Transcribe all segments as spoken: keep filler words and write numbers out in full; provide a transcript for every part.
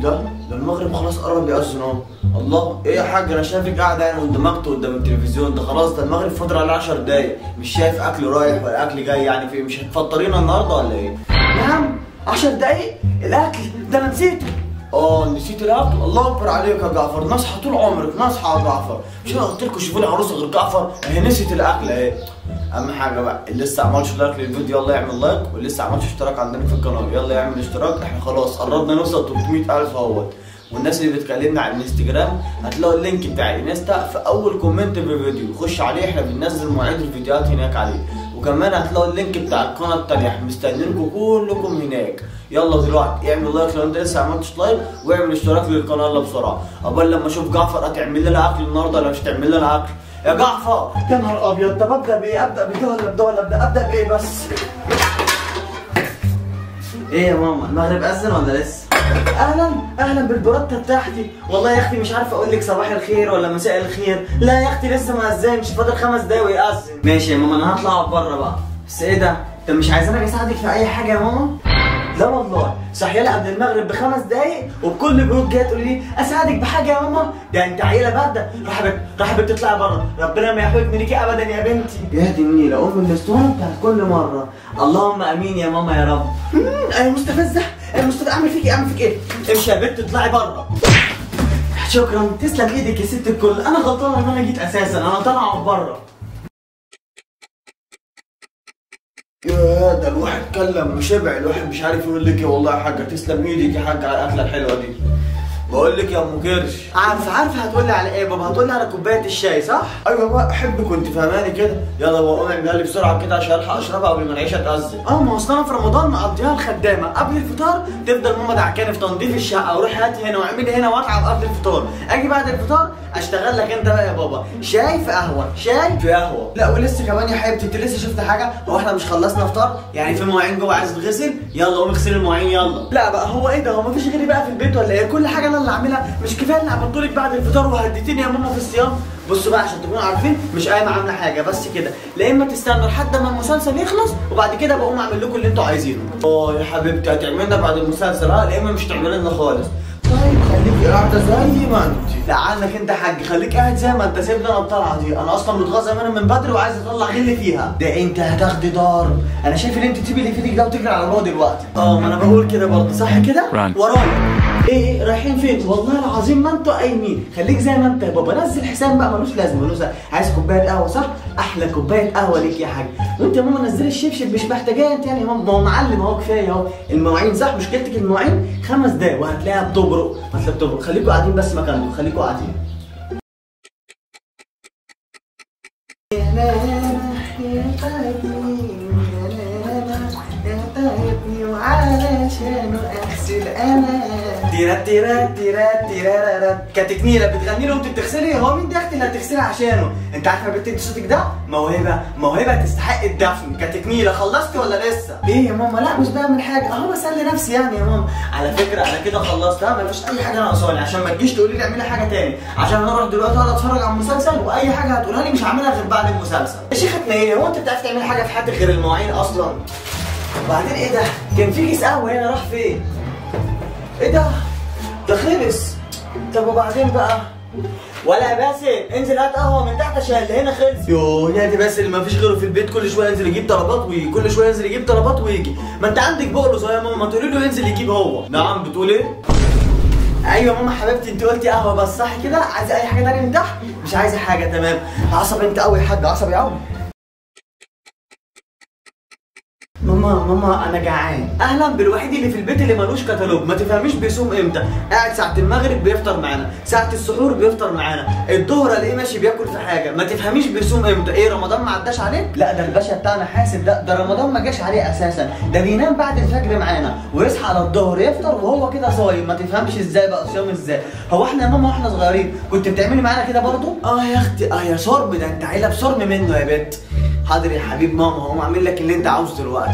ده ده المغرب خلاص قرب يأذن اهو. الله، ايه يا حاج انا شايفك قاعده يعني قدامك قدام التلفزيون ده، خلاص ده المغرب فاضل عليه عشر دقايق، مش شايف اكل رايح ولا اكل جاي يعني، في مش هتفطرينا النهارده ولا ايه؟ نعم عشر دقايق الاكل ده انا نسيته. اه نسيت الاكل؟ الله اكبر عليك يا جعفر، نصحى طول عمرك نصحى يا جعفر، مش انا قلت لكم شوفوا لي عروسه غير جعفر؟ اهي نسيت الاكل اهي. اهم حاجه بقى اللي لسه عملش لايك للفيديو يلا يعمل لايك، واللي لسه عملش اشتراك عندنا في القناه يلا يعمل اشتراك، احنا خلاص قربنا نوصل تلتمية ألف اهوت. والناس اللي بتكلمنا على الانستجرام هتلاقوا اللينك بتاع الانستا في اول كومنت في الفيديو، خش عليه احنا بننزل مواعيد الفيديوهات هناك عليه، وكمان هتلاقوا اللينك بتاع القناه التانيه، احنا مستنيينكم كلكم هناك. يلا دلوقتي اعمل لايك لو انت لسه عملتش لايك، واعمل اشتراك للقناه يلا بسرعه، قبل لما اشوف جعفر هتعمل لنا اكل النهارده ولا مش هتعمل لنا اكل؟ يا جعفر يا نهار ابيض، طب ابدا بايه؟ ابدا بده ولا بده ولا ابدا ابدا بايه بس؟ ايه يا ماما المغرب اذن ولا لسه؟ اهلا اهلا بالبرده بتاعتي، والله يا اختي مش عارفه اقول لك صباح الخير ولا مساء الخير، لا يا اختي لسه ما اذنش، فاضل خمس دقايق ويأذن. ماشي يا ماما انا هطلع بره بقى، بس ايه ده؟ انت مش عايزاني اساعدك في اي حاجه يا ماما؟ لا والله صحيالي قبل المغرب بخمس دقايق وبكل البيوت جايه تقول لي اساعدك بحاجه يا ماما، ده انت عيله بارده، راح راح بتطلعي بره، ربنا ما يحرمني ليكي ابدا يا بنتي. يا دي النيله ام الاسطوانه بتاعت كل مره، اللهم امين يا ماما يا رب. انا مستفزه انا مستفزه، اعمل فيك ايه اعمل فيك ايه؟ امشي يا بنت اطلعي بره. شكرا تسلم ايدك يا ست الكل، انا غلطانه ان انا جيت اساسا، انا طالعه بره. يا ده الواحد كلم وشبع، الواحد مش عارف يقول لك ايه. والله يا حاجه تسلم ايدك يا حاجه على الاكله الحلوه دي. بقول لك يا ام كرش، عارفه عارفه هتقولي على ايه بابا؟ هتقولي على كوبايه الشاي صح؟ ايوه بقى احبك وانت فاهماني كده. يلا بقى قومي اعملها لي بسرعه كده عشان الحق اشربها قبل ما العيشه تأذن. اه ما اصل انا في رمضان مقضيها الخدامه، قبل الفطار تفضل ماما دعكاني في تنظيف الشقه، وروح هات هنا واعملي هنا واتعب قبل الفطار، اجي بعد الفطار اشتغل لك انت بقى يا بابا، شاي في قهوه شاي في قهوه. لا ولسه كمان يا حبيبتي انت لسه شفت حاجه؟ هو احنا مش خلصنا فطار؟ يعني في مواعين جوه عايز تتغسل؟ يلا قومي اغسلي المواعين يلا. لا بقى هو ايه ده؟ هو مفيش غيري بقى في البيت ولا ايه؟ كل حاجه انا اللي اعملها؟ مش كفايه اللي عملته لك بعد الفطار وهديتيني يا ماما في الصيام؟ بصوا بقى عشان تكونوا عارفين مش قايمه عامله حاجه بس كده، لا اما تستنوا لحد ما المسلسل يخلص وبعد كده بقوم اعمل لكم اللي انتوا عايزينه. اه يا حبيبتي هتعملنا بعد المسلسل ها، لا اما مش تعملي لنا خالص. طيب خليكي قاعده زي ما انت. لا عنك انت يا حاج، خليك قاعد زي ما انت، سيبني انا الطلعه دي، انا اصلا متغاظه منها من بدري وعايز اطلع غل فيها. ده انت هتاخدي ضرب، انا شايف ان انت تسيبي اللي في ايدك ده وتجري على بابا دلوقتي. اه ما انا بقول كده برضه صح كده؟ ورايا. ايه ايه رايحين فين؟ والله العظيم ما انتوا قايمين، خليك زي ما انت يا بابا، نزل حساب بقى ملوش لازمه ملوش لازمه، عايز كوبايه قهوه صح؟ احلى كوبايه قهوه ليك يا حاج، وانت يا ماما نزلي الشبشب مش محتاجاه انت يعني يا ماما، ما هو معلم اهو كفايه اهو، المواعين صح مشكلتك المواعين، خمس دقايق وهتلاقيها بتبرق، هتلاقيها بتبرق، خليكوا قاعدين بس مكانكم، خليكوا قاعدين. وعلشان اغسل انا تيرات تيرات تيرات تيرات كتكنيله بتغني له وانت بتغسلي، هو مين ده اختي اللي هتغسلي عشانه؟ انت عارفه يا بنتي انت صوتك ده موهبه موهبه تستحق الدفن. كتكنيله خلصتي ولا لسه؟ ايه يا ماما؟ لا مش بعمل حاجه اهو بسلي نفسي يعني يا ماما. على فكره انا كده خلصت ها، مفيش اي حاجه ناقصاني عشان ما تجيش تقولي لي اعملي حاجه تاني، عشان انا اروح دلوقتي اقعد اتفرج على المسلسل واي حاجه هتقولها لي مش هعملها غير بعد المسلسل. يا شيختنا ايه؟ هو انت بتعرف تعملي حاجه في حياتك غير المواعين اصلا؟ وبعدين ايه ده؟ كان في كيس قهوه هنا راح فين؟ ايه ده؟ ده خلص. طب وبعدين بقى؟ ولا يا باسل انزل هات قهوه من تحت عشان اللي هنا خلص. يوه يا دي باسل ما فيش غيره في البيت، كل شويه ينزل يجيب طلبات ويجي، كل شويه ينزل يجيب طلبات ويجي، ما انت عندك بقلص يا ماما، ما تقولي له ينزل يجيب هو. نعم بتقول ايه؟ ايوه ماما حبيبتي انت قلتي قهوه بس صح كده؟ عايزه اي حاجه تانيه من تحت؟ مش عايزه حاجه تمام. عصبي انت قوي يا حاج، عصبي قوي. ماما ماما انا جعان. اهلا بالوحيد اللي في البيت اللي ملوش كتالوج، ما تفهميش بيصوم امتى، قاعد ساعه المغرب بيفطر معانا، ساعه السحور بيفطر معانا، الظهر الاقيه ماشي بياكل في حاجه، ما تفهميش بيصوم امتى. ايه رمضان ما عداش عليه؟ لا ده الباشا بتاعنا حاسب، ده ده رمضان ما جاش عليه اساسا، ده بينام بعد الفجر معانا ويصحى على الظهر يفطر وهو كده صايم، ما تفهمش ازاي بقى صيام ازاي. هو احنا يا ماما واحنا صغيرين كنت بتعملي معانا كده برضه؟ اه يا اختي اه يا صرم، ده انت عيله بصرم منه يا بنت. حاضر يا حبيب ماما، هقوم اعمل لك اللي انت عاوزه دلوقتي.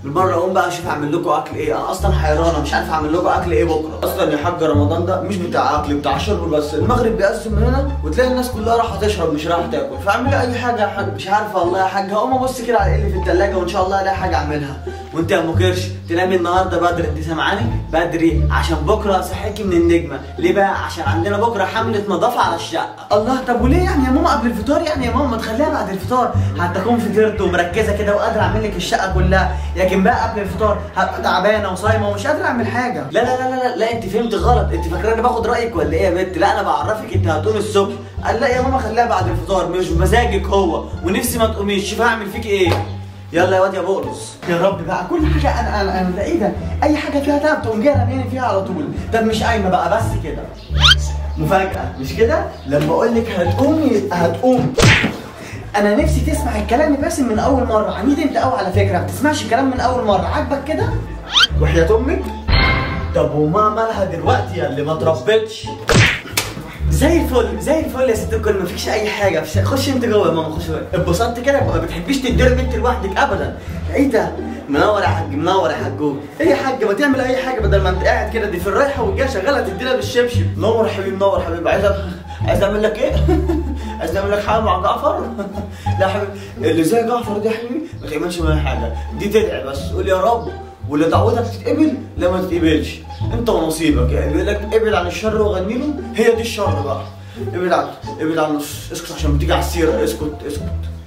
بالمره اقوم بقى اشوف اعمل لكم اكل ايه. انا اصلا حيرانه مش عارف اعمل لكم اكل ايه بكره. اصلا يا حاج رمضان ده مش بتاع اكل، بتاع شرب بس. المغرب بيأذن من هنا وتلاقي الناس كلها رايحه تشرب مش رايحه تاكل، فاعملي اي حاجه يا حاج. مش عارفه والله يا حاج، هقوم ابص كده على اللي في الثلاجه وان شاء الله الاقي حاجه اعملها. وانت يا ام كرش تنامي النهارده بدري، انت سامعاني؟ بدري عشان بكره اصحيكي من النجمه. ليه بقى؟ عشان عندنا بكره حمله نظافه على الشقه. الله، طب وليه يعني يا ماما قبل الفطار؟ يعني يا ماما ما تخليها بعد الفطار حتى اكون فطرت ومركزه كده وقادره اعمل لك الشقه كلها. لكن بقى قبل الفطار هبقى تعبانه وصايمه ومش قادره اعمل حاجه. لا لا لا لا لا انت فهمت غلط، انت فاكراني باخد رايك ولا ايه يا بنت؟ لا انا بعرفك انت هتقومي الصبح. قال لا يا ماما خليها بعد الفطار، مش بمزاجك هو ونفسي ما تقوميش. شوف هعمل فيك ايه. يلا يا واد يا بقرص. يا رب بقى كل حاجه انا انا انا ده ايه ده؟ اي حاجه فيها تعب تقوم جايه رمياني فيها على طول. طب مش قايمه بقى بس كده. مفاجاه مش كده؟ لما اقول لك هتقومي يبقى هتقوم. انا نفسي تسمع الكلام بس من اول مره. عنيد انت قوي على فكره، ما بتسمعش الكلام من اول مره. عاجبك كده؟ وحياة امك. طب وما مالها دلوقتي يا اللي ما اتربتش؟ زي الفل زي الفل يا ست الكل، مفيش اي حاجه. خش انت جوه يا ماما، خش جوه. اتبسطت كده؟ ما بتحبيش تدير بنت لوحدك ابدا. ايه ده؟ منور يا حاج، منور يا حجوج. ايه يا حاج ما تعمل اي حاجه بدل ما انت قاعد كده. دي في الرايحه والجايه شغاله تدينا بالشبشب. نور يا حبيبي، نور يا حبيبي. عايز عايز اعمل لك ايه؟ عايز اعمل لك حاجه مع جعفر؟ لا يا حبيبي، اللي زي جعفر دي يا حبيبي ما تعملش معايا حاجه. دي تدعي بس، قول يا رب، واللي دعوتك تتقبل لا ما تتقبلش انت ونصيبك. يعني بيقول لك ابعد عن الشر وغني له، هي دي الشر بقى. ابعد عن ابعد عن اسكت عشان بتيجي على السيره. اسكت اسكت.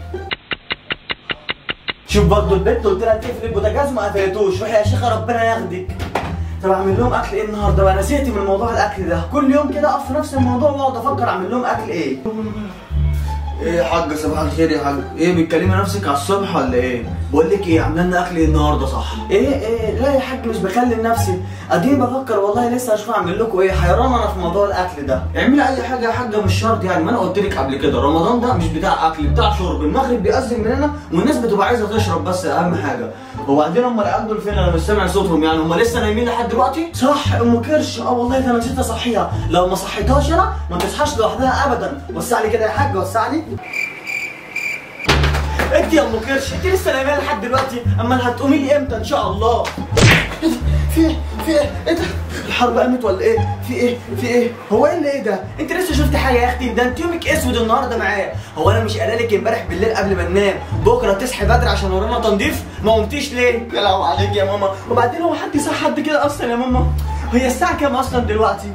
شوف برضه البت قلت لها تقفل البوتاجاز ما قفلتوش. روحي يا شيخه ربنا ياخدك. طب اعمل لهم اكل ايه النهارده بقى؟ انا زهقت من موضوع الاكل ده. كل يوم كده اقف في نفس الموضوع واقعد افكر اعمل لهم اكل ايه. ايه يا حاج صباح الخير يا حاج؟ ايه بتكلمي نفسك على الصبح ولا ايه؟ بقول لك ايه، عامله لنا اكل ايه النهارده صح؟ ايه ايه لا يا حاج مش بكلم نفسي، اديني بفكر والله لسه اشوف اعمل لكم ايه. حيران انا في موضوع الاكل ده. اعملي اي حاجه يا حاجه مش شرط يعني. ما انا قلت لك قبل كده رمضان ده مش بتاع اكل، بتاع شرب. المغرب بيأذن مننا والناس بتبقى عايزه تشرب بس، اهم حاجه. وبعدين هم العيال دول فين؟ انا مش سامع صوتهم يعني. هم لسه نايمين لحد دلوقتي؟ صح ام كرش. اه والله ده انا نسيت اصحيها. لو ما صحيتهاش انا ما تصحاش لوحدها ابدا. وسع لي كده يا حاج، وسع لي. انت يا ام كرش انت لسه نايمه لحد دلوقتي؟ امال هتقومي لي امتى ان شاء الله؟ في في ايه؟ ايه ده؟ الحرب قامت ولا ايه؟ في ايه؟ في ايه؟ هو ايه اللي ايه ده؟ انت لسه شفت حاجه يا اختي؟ ده انت يومك اسود النهارده معايا. هو انا مش قايله لك امبارح بالليل قبل ما ننام بكره تصحي بدري عشان ورانا تنظيف؟ ما قمتيش ليه؟ يا لهوي عليك يا ماما. وبعدين هو حد يصحى حد كده اصلا يا ماما؟ هي الساعه كام اصلا دلوقتي؟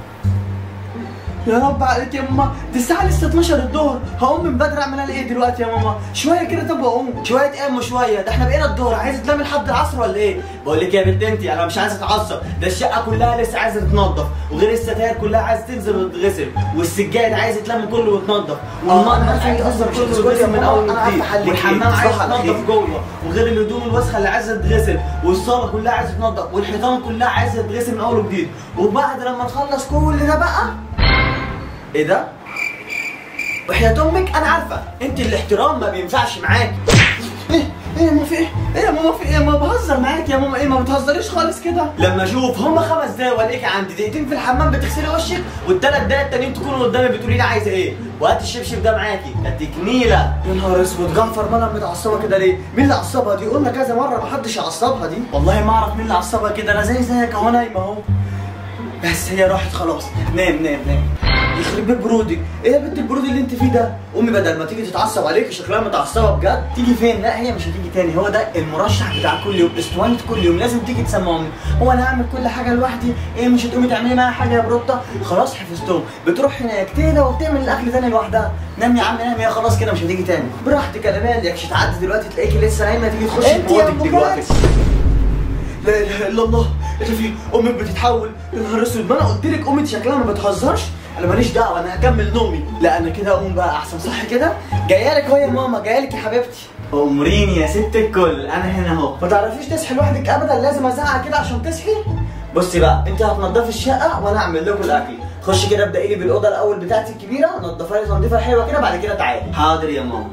يا رب عليك يا ماما، دي الساعة لسه اتناشر الظهر. هقوم من بدري اعمل انا ايه دلوقتي يا ماما؟ شوية كده طب واقوم. شوية قام وشوية، ده احنا بقينا الظهر. عايزة تنامي لحد العصر ولا ايه؟ بقول لك يا بنت انت انا مش عايزة اتعصب، ده الشقة كلها لسه عايزة تتنضف، وغير الستاير كلها عايزة تنزل وتتغسل، والسجاد عايز يتلم كله ويتنضف، والمطبخ عايز يتغسل كله ويتغسل من اول وجديد، والحمام عايز يتنضف جوه، وغير الهدوم الوسخة اللي عايزة تتغسل، والصالة كلها عايزة تتنضف، والحيطان كلها عايزة تتغسل من اول وجديد. وبعد لما نخلص كل ده بقى ايه ده؟ وحياة امك انا عارفه انت الاحترام ما بينفعش معاكي. ايه ايه يا ماما في ايه؟ ايه يا ماما في ايه؟ ما بهزر معاكي يا ماما. ايه ما بتهزريش خالص كده؟ لما اشوف هما خمس دقايق والاقيكي عندي دقيقتين في الحمام بتغسلي وشك، والثلاث دقايق التانيين تكونوا قدامي بتقولي لي عايزه ايه؟ وهات الشبشب ده معاكي كانت نيله. يا نهار اسود، جعفر مالها متعصبه كده ليه؟ مين اللي عصبها دي؟ قلنا كذا مره محدش يعصبها دي. والله ما اعرف مين اللي عصبها كده، انا زي زيك اهو نايمه اهو. بس هي راحت خلاص. نام نام نام. يخرب بيت برودك. ايه يا بنت البرود اللي انت فيه ده؟ امي بدل ما تيجي تتعصب عليك شكلها متعصبه بجد. تيجي فين؟ لا هي مش هتيجي تاني. هو ده المرشح بتاع كل يوم، اسطوانه كل يوم لازم تيجي تسمع امي. هو انا هعمل كل حاجه لوحدي؟ ايه مش هتقومي تعملي معايا حاجه يا بروتا؟ خلاص حفظتهم. بتروح هناك تهدى وبتعمل الاكل تاني لوحدها. نام يا عم نام، هي خلاص كده مش هتيجي تاني. براحتك انا مالي، يكش تعدي دلوقتي تلاقيكي لسه نايمه تيجي تخشي انت يا ام دلوقتي. لا اله الا الله، ايه في امك بتتحول؟ يا نهار اسود، ما انا قلت لك امي شكلها ما بتهزرش. انا ماليش دعوه، انا هكمل نومي. لا انا كده اقوم بقى احسن، صح كده؟ جايه لك اهو يا ماما، جايه لك يا حبيبتي. امريني يا ست الكل، انا هنا اهو. ما تعرفيش تصحي لوحدك ابدا، لازم ازعق كده عشان تصحي. بصي بقى، انت هتنضفي الشقه وانا هعمل لكم الاكل. خشي كده ابدأي لي بالاوضه الاول بتاعتي الكبيره، نضفها لي تنظيفه حلوه كده، بعد كده تعالي. حاضر يا ماما.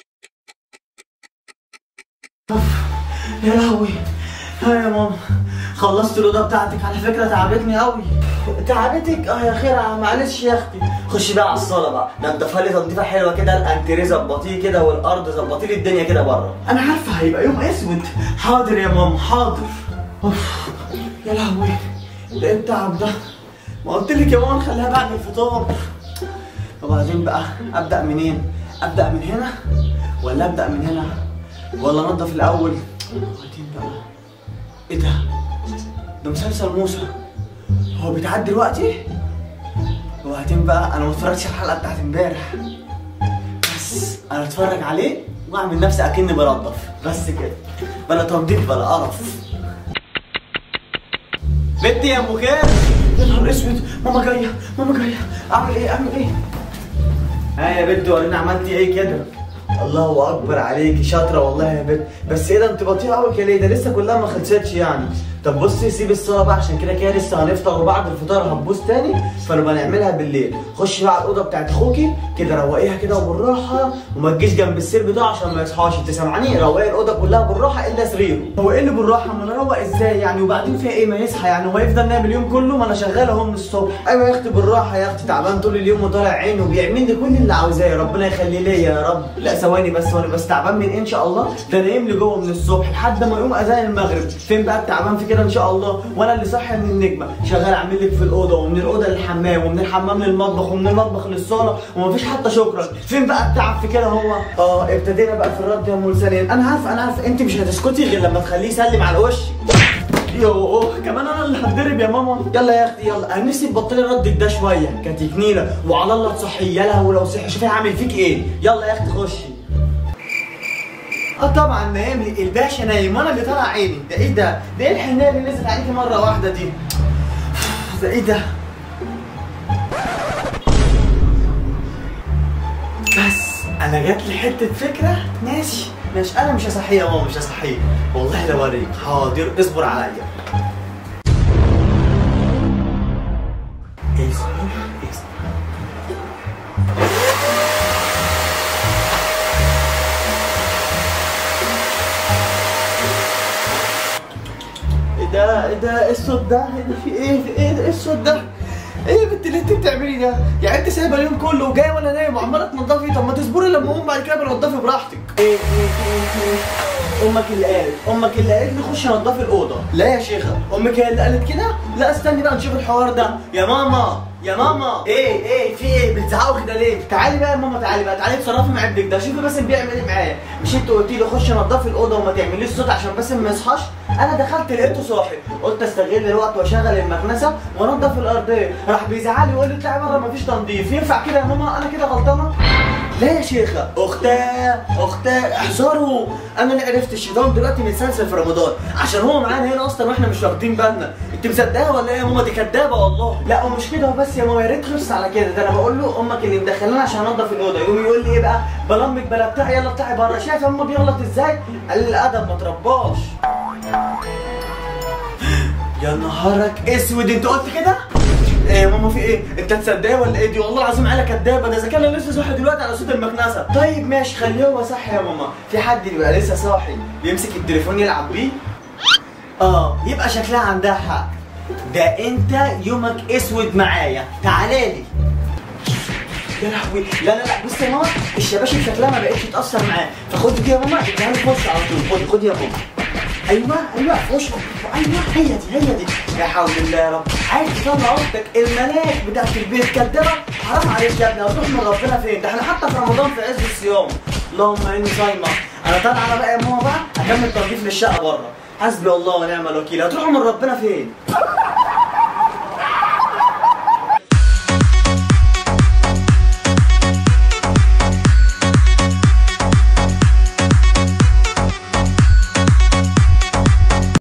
يا لهوي، ها يا ماما خلصت الاوضه بتاعتك، على فكره تعبتني قوي. تعبتك؟ اه يا خير، معلش يا اختي. خشي بقى على الصاله بقى، نضفها لي تنظيفه حلوه كده، الانتريه ظبطيه كده والارض ظبطي لي الدنيا كده بره. انا عارفه هيبقى يوم اسود. حاضر يا ماما حاضر. اوف يا لهوي، ده ايه التعب ده؟ ما قلت لك يا ماما نخليها بعد الفطار. وبعدين بقى ابدا منين؟ ابدا من هنا ولا ابدا من هنا ولا انضف الاول؟ وبعدين بقى ايه ده؟ ده مسلسل موسى، هو بيتعاد دلوقتي؟ وبعدين بقى انا ما اتفرجتش على الحلقه بتاعت امبارح، بس انا اتفرج عليه واعمل نفسي اكني بنضف بس كده، بلا تنظيف بلا قرف. بنتي يا ام كام؟ يا نهار اسود، ماما جايه ماما جايه، اعمل ايه اعمل ايه؟ ها يا بنت وريني عملتي ايه كده؟ الله اكبر عليكي، شاطره والله يا بنت. بس ايه ده انت بطيئه قوي كده ليه؟ ده لسه كلها ما خلصتش يعني. طب بصي سيب الصلاه بقى عشان كده كده لسه هنفطر، وبعد الفطار هتبوظ تاني، فنبقى نعملها بالليل. خشي بقى على الاوضه بتاعت اخوكي كده، روقيها كده وبالراحه، وما تجيش جنب السرير بتاعه عشان ما يصحاش. انت سامعاني؟ روقي الاوضه كلها بالراحه الا سريره. هو ايه اللي بالراحه؟ ما نروق ازاي يعني؟ وبعدين فيها ايه ما يصحى يعني؟ هو يفضل نايم اليوم كله؟ ما انا شغال اهو من الصبح. ايوه يا اختي بالراحه يا اختي، تعبان طول اليوم وطالع عينه وبيعمل لي كل اللي عاوزاه، ربنا يخليه ليا يا رب. لا ثواني بس، وانا بس تعبان من ايه ان شاء الله؟ ده نايم لي جوه من الصبح لحد ما يقوم اذان المغرب. فين بقى التعبان في كده ان شاء الله؟ وانا اللي صاحي من النجمه، شغال اعمل لك في الاوضه، ومن الاوضه للحمام، ومن الحمام للمطبخ، ومن المطبخ للصاله، ومفيش حتى شكرا. فين بقى التعب في كده هو؟ اه ابتدينا بقى في الرد يا ام لسانين. انا عارفه انا عارفه انت مش هتسكتي غير لما تخليه يسلم على وشي. يوه كمان انا اللي هتضرب يا ماما. يلا يا اختي يلا، انا نفسي تبطلي ردك ده شويه، كتكنيله وعلى الله تصحي. يا لهوي لو صحي شوفي هعمل فيك ايه. يلا يا اختي خشي. اه طبعا نايم لي الباشا، نايم وانا اللي طالع عيني. ده ايه ده؟ ده ايه الحنيه اللي نزلت عليكي مره واحده دي؟ ده ايه ده؟ بس انا جات لي حته فكره. ماشي ماشي، انا مش هصحيه يا ماما، مش هصحيه والله. لو اوريك. حاضر اصبر عليا. اصبر اصبر. ايه ده؟ ايه ده؟ ايه الصوت ده؟ ايه ده؟ في ايه؟ في ايه ده؟ ايه الصوت ده؟ ايه يا بنت اللي انت بتعمليه ده؟ يعني انت سايبه اليوم كله وجايه وانا نايم وعماله تنضفي؟ طب ما تصبري لما اقوم بعد كده بنضفي براحتك. ايه ايه ايه ايه؟ امك اللي قالت، امك اللي قالت لي خشي نضفي الاوضه. لا يا شيخه، امك هي اللي قالت كده؟ لا استني بقى نشوف الحوار ده. يا ماما يا ماما، ايه ايه في ايه؟ بتزعقوا كده ليه؟ تعالي بقى يا ماما، تعالي بقى، تعالي اتصرفي مع ابنك ده، شوفي باسم بيعمل ايه معايا. مش انت قلتي لي خشي نضفي الاوضه وما تعمليش صوت عشان باسم ما يصحاش؟ انا دخلت لقيته صاحي، قلت استغل الوقت واشغل المكنسه وانضف الارضيه، راح بيزعلي ويقول لي اطلعي بره مفيش تنظيف. ينفع كده يا ماما؟ انا كده غلطانه؟ لا يا شيخه، اختاه اختاه احذروا. انا اللي عرفت الشيطان دلوقتي متسلسل في رمضان عشان هو معانا هنا اصلا واحنا مش واخدين بالنا. انت مصدقاها ولا ايه يا ماما؟ دي كدابه والله. لا ومش كده وبس يا ماما، يا ريت خلصت على كده. ده انا بقول له امك اللي مدخلانا عشان انضف الاوضه، يقوم يقول لي ايه بقى؟ بلا امك بلا بتاعي، يلا اطلعي بره. شايف يا ماما بيغلط ازاي؟ قليل الادب ما ترباش. يا نهارك اسود، انت قلت كده؟ ايه يا ماما في ايه؟ انت تصدقي ولا ايه؟ دي والله العظيم عيله كدابه. ده اذا كان لسه صاحي دلوقتي على صوت المكنسه. طيب ماشي خليه هو صح يا ماما. في حد بيبقى لسه صاحي بيمسك التليفون يلعب بيه؟ اه يبقى شكلها عندها حق. ده انت يومك اسود معايا، تعالى لي. يا لهوي لا لا لا، بصي يا ماما الشباشب شكلها ما بقتش تاثر معاه، فخدي دي يا ماما اديها لي خش على طول. خدي خدي يا ماما. ايوه ايوه خش. ايوه هي دي هي دي. يا حول الله يا رب. عايز تطلع اختك الملاك بتاعت البيت كدابه؟ حرام عليك يا ابني، هتروح من ربنا فين؟ ده احنا حتى في رمضان في عز الصيام. اللهم اني صايمه. انا طالعه بقى يا ماما بقى اكمل تنظيف للشقه بره. حسبي الله ونعم الوكيل. هتروحوا من ربنا فين؟